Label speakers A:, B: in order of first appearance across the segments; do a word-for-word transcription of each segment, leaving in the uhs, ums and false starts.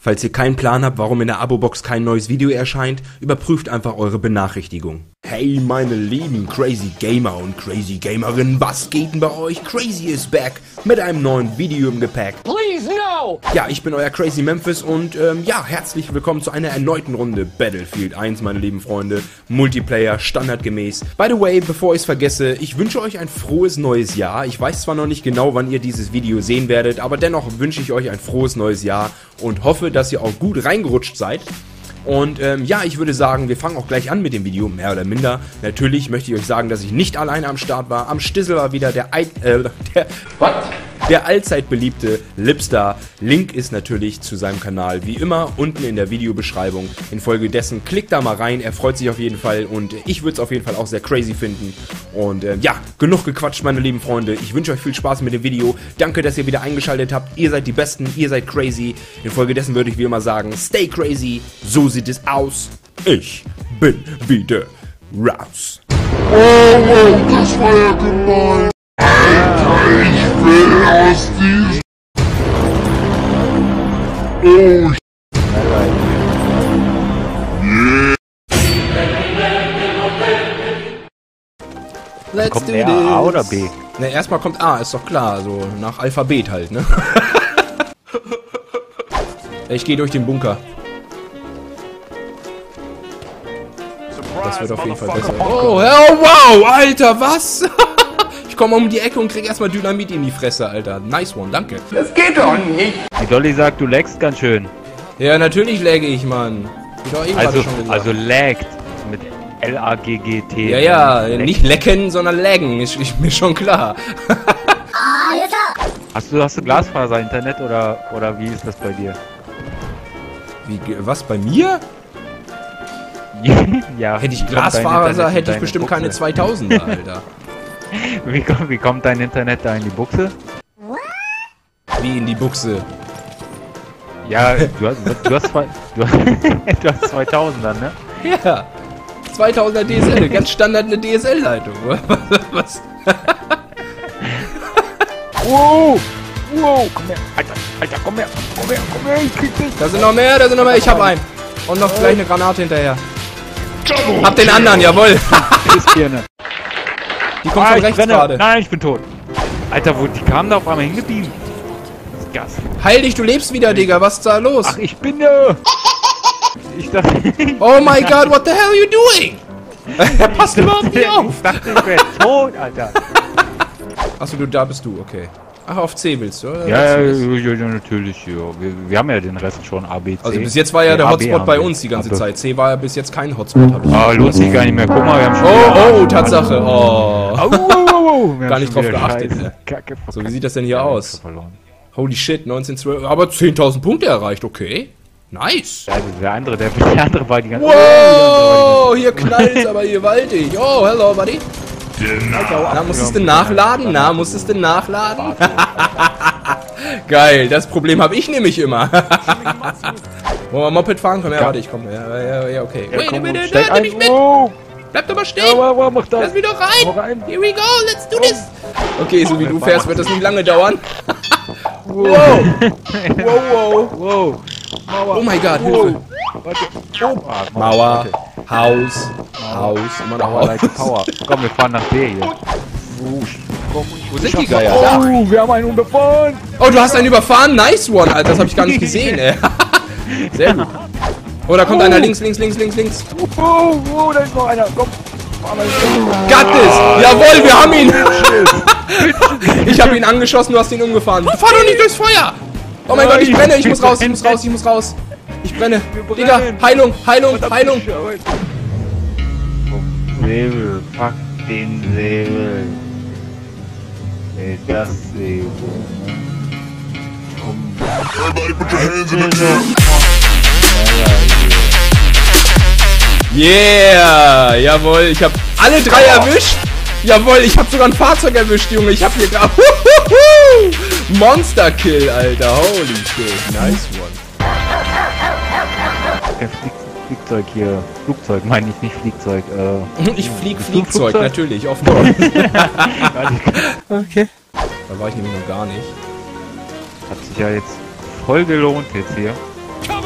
A: Falls ihr keinen Plan habt, warum in der Abo-Box kein neues Video erscheint, überprüft einfach eure Benachrichtigung. Hey meine lieben Crazy Gamer und Crazy Gamerinnen, was geht denn bei euch? Crazy is back mit einem neuen Video im Gepäck. Please no! Ja, ich bin euer Crazy Memphis und ähm, ja, herzlich willkommen zu einer erneuten Runde Battlefield eins, meine lieben Freunde. Multiplayer, standardgemäß. By the way, bevor ich es vergesse, ich wünsche euch ein frohes neues Jahr. Ich weiß zwar noch nicht genau, wann ihr dieses Video sehen werdet, aber dennoch wünsche ich euch ein frohes neues Jahr und hoffe, dass ihr auch gut reingerutscht seid. Und ähm, ja, ich würde sagen, wir fangen auch gleich an mit dem Video, mehr oder minder. Natürlich möchte ich euch sagen, dass ich nicht alleine am Start war. Am Stissel war wieder der, I äh, der, What? der allzeit beliebte Lipstar. Link ist natürlich zu seinem Kanal wie immer unten in der Videobeschreibung. Infolgedessen klickt da mal rein, er freut sich auf jeden Fall und ich würde es auf jeden Fall auch sehr crazy finden. Und äh, ja, genug gequatscht, meine lieben Freunde. Ich wünsche euch viel Spaß mit dem Video. Danke, dass ihr wieder eingeschaltet habt. Ihr seid die Besten, ihr seid crazy. Infolgedessen würde ich wie immer sagen, stay crazy. So sieht es aus. Ich bin wieder raus.
B: Oh, oh, das war ja gemein. Alter, ich will aus diesem... Oh,
A: Let's
C: kommt
A: do
C: eher
A: this.
C: A oder B?
A: Ne, erstmal kommt A, ist doch klar, so nach Alphabet halt, ne? Ich gehe durch den Bunker. Das wird auf jeden Fall besser. Oh, oh wow, Alter, was? Ich komme um die Ecke und krieg erstmal Dynamit in die Fresse, Alter. Nice one, danke.
B: das geht doch nicht.
C: Die Dolly sagt, du lagst ganz schön.
A: Ja, natürlich lagge ich, Mann. Wie doch eben
C: Also,
A: gerade schon gesagt.
C: also laggt mit L A G G T.
A: Ja, ja, nicht lecken, sondern laggen, ist, ist mir schon klar.
C: Hast du, hast du Glasfaser-Internet oder, oder wie ist das bei dir?
A: Wie, was, bei mir?
C: Ja.
A: Hätte ich
C: wie kommt dein
A: Glasfaser,
C: Internet in
A: hätte ich
C: deine
A: bestimmt
C: Buchse?
A: keine zweitausender, Alter.
C: Wie kommt, wie kommt dein Internet da in die Buchse?
A: Wie in die Buchse.
C: Ja, du hast, du hast, zwei, du, du hast zweitausender, ne?
A: Ja. zweitausender D S L, ganz standard eine D S L-Leitung. Was?
C: Wow! Wow! Komm her! Alter! Alter, komm her! Komm her! Komm her! Ich krieg dich!
A: Da sind noch mehr, da sind noch mehr. Ich hab einen. Und noch gleich eine Granate hinterher. Hab den anderen, jawohl.
C: Pisspirne.
A: Die kommt
C: Ah,
A: von
C: ich
A: rechts
C: brenne.
A: gerade.
C: Nein, ich bin tot. Alter, wo die kamen da auf einmal hingeblieben? Das ist Gas.
A: Heil dich, du lebst wieder, Digga. Was ist da los?
C: Ach, ich bin da! Ich dachte...
A: Oh my god, what the hell are you doing? Er passt überhaupt nicht auf.
C: Ich dachte, ich wäre tot, Alter.
A: Achso, du, da bist du, okay. Ach, auf C willst du, oder?
C: Ja, ja, ja, ja, natürlich, ja. Wir, wir haben ja den Rest schon, A, B, C.
A: Also bis jetzt war ja der
C: A, B
A: Hotspot
C: haben
A: bei
C: wir.
A: uns die ganze
C: Aber-
A: Zeit. C war ja bis jetzt kein Hotspot, hab ich.
C: Ah, lohnt sich gar nicht mehr. Guck mal, wir haben schon
A: Oh,
C: wieder-
A: oh, Tatsache. Oh.
C: Au, au, au, au. Wir
A: Gar
C: haben
A: nicht
C: schon
A: drauf
C: wieder
A: geachtet,
C: Scheiße.
A: ne?
C: Kacke
A: So, wie sieht das denn hier aus?
C: verloren.
A: Holy shit, neunzehnhundertzwölf. Aber zehntausend Punkte erreicht, okay. Nice.
C: Ja, der andere, der, der andere war die ganze
A: Wow, hier knallt's aber gewaltig. Oh, hello, buddy. Na, musst du es denn nachladen? Na, musst du es denn nachladen? Geil, das Problem habe ich nämlich immer. Wollen wir Moped fahren? Komm her, warte, ich komme. Ja, ja, ja, okay.
C: Ja,
A: Wait a
C: komm,
A: minute,
C: steig
A: nimm
C: ein.
A: mich mit.
C: Oh,
A: Bleib doch mal
C: ja,
A: stehen.
C: wa- wa- mach das.
A: Lass mich doch
C: Hau
A: rein.
C: rein.
A: Here we go, let's do this. Okay, so wie du fährst, wird das nicht lange dauern.
C: Wow.
A: Wow, wow.
C: Wow. Mauer.
A: Oh mein Gott,
C: Wow.
A: Hilfe.
C: Warte. Oh. Ah,
A: Mauer,
C: warte.
A: Haus, Haus, immer noch
C: Power, like
A: Haus.
C: Power. Komm, wir fahren nach D hier. Wusch. Komm,
A: Wo sind die Geier? Da.
C: Oh, wir haben einen überfahren.
A: Oh, du hast einen überfahren? Nice one, Alter. Das habe ich gar nicht gesehen, ey. Sehr gut. Oh, da kommt einer links, links, links, links, links.
C: Oh, oh, da ist noch einer. Komm.
A: Got this! Jawohl, wir haben ihn! Ich habe ihn angeschossen, du hast ihn umgefahren. Fahr doch nicht durchs Feuer! Oh mein Gott, ich brenne, ich muss raus, ich muss raus, ich muss raus. Ich brenne. Digga, Heilung, Heilung, Heilung.
C: Säbel, fuck den Säbel. Nee, das Säbel.
B: Everybody put your hands in the air.
A: Yeah! Jawohl, ich habe alle drei erwischt. Jawohl, ich habe sogar ein Fahrzeug erwischt, Junge. Ich habe hier gerade... Monster Kill, Alter. Holy shit. Nice one.
C: Der Flieg Fliegzeug hier. Flugzeug meine ich, nicht Fliegzeug. Äh,
A: Ich flieg
C: Bist du
A: Fliegzeug,
C: Flugzeug?
A: natürlich, of course.
C: okay.
A: Da war ich nämlich noch gar nicht.
C: Hat sich ja jetzt voll gelohnt jetzt hier.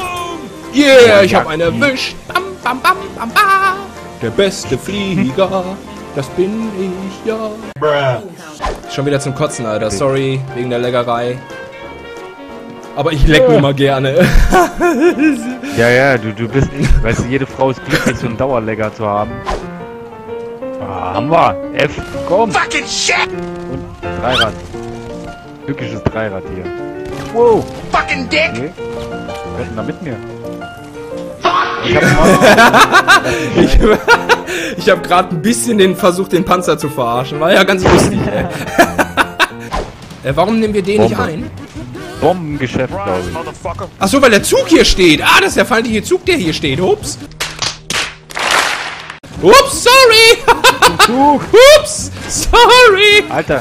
A: Yeah, ich hab einen erwischt. Bam, bam, bam, bam, bam. Der beste Flieger, das bin ich, ja. Schon wieder zum Kotzen, Alter. Sorry, wegen der Leckerei. Aber ich leck mir mal gerne.
C: Ja, ja, du, du bist, weißt du, jede Frau ist glücklich, so einen Dauerlecker zu haben. Ah, haben wir. F, komm.
B: Fucking shit!
C: Und Dreirad. Glückliches Dreirad hier. Wow.
B: Fucking dick!
C: Okay. Wer ist denn da mit mir? Ich hab,
A: Ich, ich hab gerade ein bisschen den versucht, den Panzer zu verarschen. War ja ganz lustig, ey. äh, warum nehmen wir den
C: Bombe.
A: nicht ein?
C: Bombengeschäft, glaube ich.
A: Ach so, weil der Zug hier steht. Ah, das ist der feindliche Zug, der hier steht. Ups. Ups, sorry.
C: Zug.
A: Ups, sorry.
C: Alter.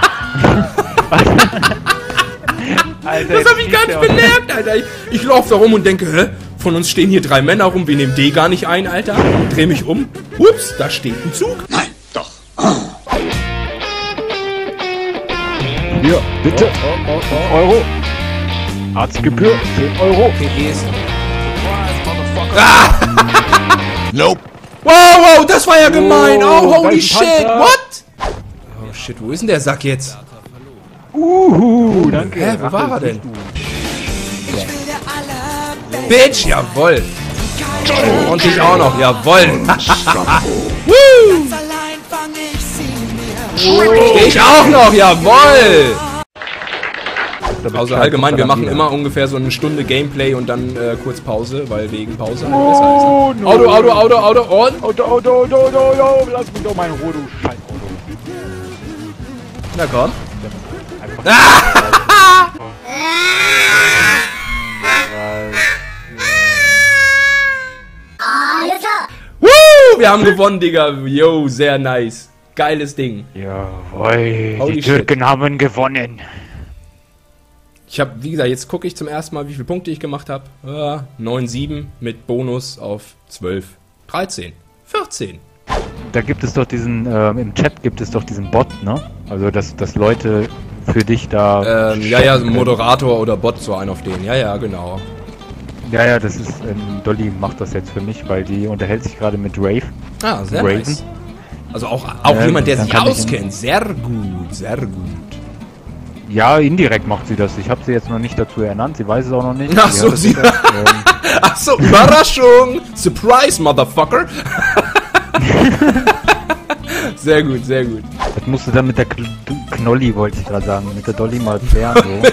C: Alter.
A: Das hab ich gar nicht bemerkt, Alter. Ich, ich laufe da rum und denke, hä? Von uns stehen hier drei Männer rum. Wir nehmen D gar nicht ein, Alter. Dreh mich um. Ups, da steht ein Zug.
B: Nein, doch.
C: Hier, bitte. Oh, oh, oh, Euro. Arztgebühr, zehn Euro.
A: P Gs. Ah!
B: Nope.
A: Wow, wow, das war ja gemein. Oh,
C: Oh,
A: holy
C: da ist ein
A: shit.
C: Panzer.
A: What? Oh, shit, wo ist denn der Sack jetzt?
C: Uhu, danke.
A: Hä, wo war er denn?
B: Ja.
A: Bitch, jawoll. Und ich auch noch, jawoll. Woo! Steh ich auch noch, jawoll. Also allgemein, wir machen immer ungefähr so eine Stunde Gameplay und dann äh, kurz Pause, weil wegen Pause halt besser ist.
C: Oh, no.
A: Auto, Auto, Auto, Auto und...
C: Auto, Auto, Auto, Auto, Auto, lass mich doch mal in Ruhe, du Scheißauto.
A: Na komm. Woo! Wir haben gewonnen, Digga. Yo, sehr nice. Geiles Ding.
C: Jawohl,
A: Holy
C: die Türken haben gewonnen.
A: Ich habe, wie gesagt, jetzt gucke ich zum ersten Mal, wie viele Punkte ich gemacht habe. Äh, neun, sieben mit Bonus auf zwölf. dreizehn. vierzehn.
C: Da gibt es doch diesen, ähm, im Chat gibt es doch diesen Bot, ne? Also, dass, dass Leute für dich da...
A: Ähm, ja, ja, so ein
C: können.
A: Moderator oder Bot, so ein auf den. Ja, ja, genau.
C: Ja, ja, das ist, ähm, Dolly macht das jetzt für mich, weil die unterhält sich gerade mit Rave.
A: Ah, sehr
C: Raven.
A: nice. Also auch, auch
C: Ja,
A: jemand, der
C: dann
A: sich
C: kann ich
A: auskennt. Sehr gut, sehr gut.
C: Ja, indirekt macht sie das. Ich habe sie jetzt noch nicht dazu ernannt, sie weiß es auch noch nicht.
A: Ach so,
C: hat
A: sie-
C: gesagt, ähm,
A: Ach so, Überraschung! Surprise, Motherfucker! Sehr gut, sehr gut.
C: das musst du dann mit der Kl Knolli, wollte ich gerade sagen, mit der Dolly mal klären, so.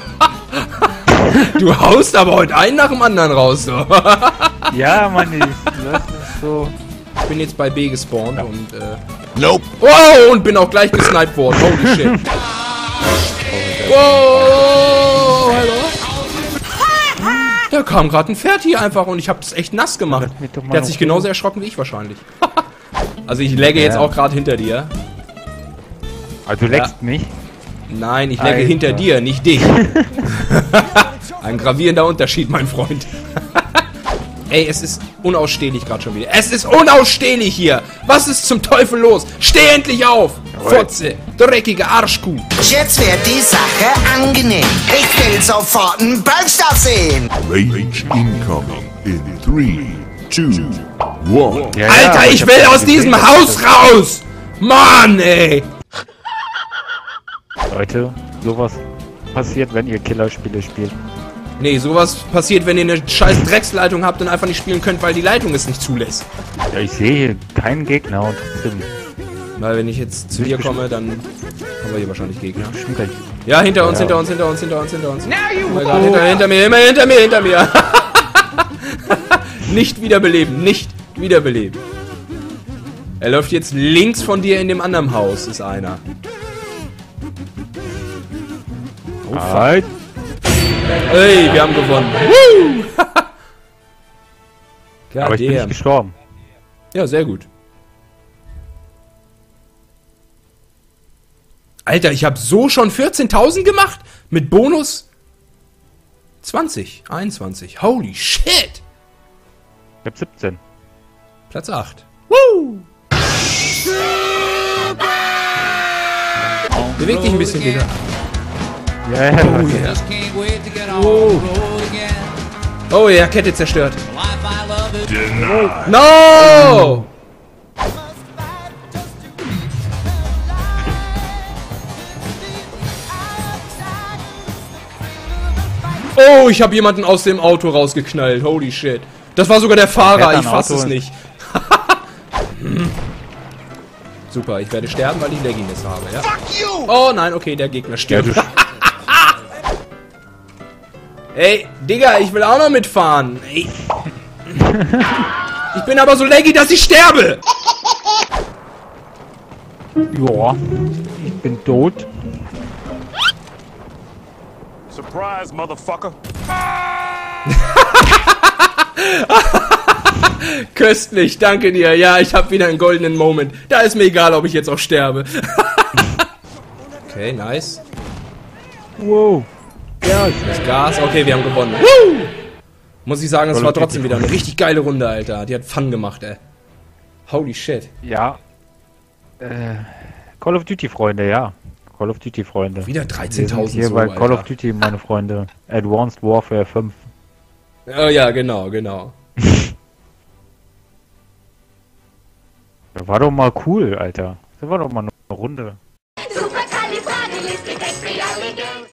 A: Du haust aber heute einen nach dem anderen raus, so.
C: Ja, Mann, ich, das ist so...
A: Ich bin jetzt bei B gespawnt und, äh...
B: Nope.
A: Wow, und bin auch gleich gesniped worden. Holy shit. Wow, hallo? Da kam gerade ein Pferd hier einfach und ich habe das echt nass gemacht.
C: Lass mich doch mal
A: Der hat
C: noch
A: sich genauso
C: Ruhe.
A: erschrocken wie ich wahrscheinlich. Also ich lagge jetzt
C: Ja.
A: auch gerade hinter dir.
C: Also, du leckst mich?
A: Nein, ich lagge
C: Alter.
A: hinter dir, nicht dich. Ein gravierender Unterschied, mein Freund. Ey, es ist unausstehlich gerade schon wieder. Es ist unausstehlich hier. Was ist zum Teufel los? Steh endlich auf. Fotze, dreckige Arschkuh.
D: Jetzt wird die Sache angenehm. Ich will sofort einen Ballstab sehen.
B: Rage incoming in three, two, one.
C: Ja, ja,
A: Alter,
C: aber
A: ich
C: hab
A: will
C: das
A: aus
C: gesehen,
A: diesem
C: dass
A: Haus
C: das-
A: raus. Mann, ey.
C: Leute, sowas passiert, wenn ihr Killerspiele spielt.
A: Nee, sowas passiert, wenn ihr eine scheiß Drecksleitung habt und einfach nicht spielen könnt, weil die Leitung es nicht zulässt.
C: Ja, ich sehe hier keinen Gegner und trotzdem...
A: Weil wenn ich jetzt zu dir komme, dann haben wir hier wahrscheinlich Gegner.
C: Bestimmt gleich.
A: Ja, hinter uns,
C: Ja.
A: hinter uns, hinter uns, hinter uns, hinter uns. Oh mein Gott, hinter, hinter mir, immer hinter mir, hinter mir. Nicht wiederbeleben, nicht wiederbeleben. Er läuft jetzt links von dir in dem anderen Haus, ist einer. Oh, fuck.
C: Halt.
A: Ey, wir haben gewonnen. Woo! God
C: Aber ich bin nicht
A: damn.
C: gestorben.
A: Ja, sehr gut. Alter, ich habe so schon vierzehntausend gemacht? Mit Bonus zwanzig, einundzwanzig. Holy shit!
C: Ich hab siebzehn.
A: Platz acht. Woo! Beweg dich ein bisschen, Digga.
C: Ja, ja,
A: Oh,
C: Leute.
A: yeah.
E: Just can't wait to get on
A: Whoa.
E: the road again.
A: Oh ja, Kette zerstört. No! Oh, ich habe jemanden aus dem Auto rausgeknallt. Holy shit. Das war sogar der Fahrer. Ich fasse es nicht. Super, ich werde sterben, weil ich Legginess habe, ja? Oh nein, okay, der Gegner stirbt. Ey, Digga, ich will auch noch mitfahren. Ey. Ich bin aber so laggy, dass ich sterbe.
C: Ja, ich bin tot.
E: Surprise, motherfucker.
A: Köstlich, danke dir. Ja, ich habe wieder einen goldenen Moment. Da ist mir egal, ob ich jetzt auch sterbe. Okay, nice.
C: Wow. Ja,
A: Das Gas. Okay, wir haben gewonnen. Woo! Muss ich sagen, es war trotzdem wieder eine richtig geile Runde, Alter. Die hat Fun gemacht, ey. Holy shit.
C: ja. Äh, Call of Duty Freunde, ja. Call of Duty Freunde.
A: Wieder
C: Wir sind
A: dreizehntausend
C: hier
A: so,
C: bei Call
A: Alter.
C: of Duty, meine Freunde. Advanced Warfare fünf.
A: Oh ja, genau, genau.
C: Das war doch mal cool, Alter. Das war doch mal eine Runde.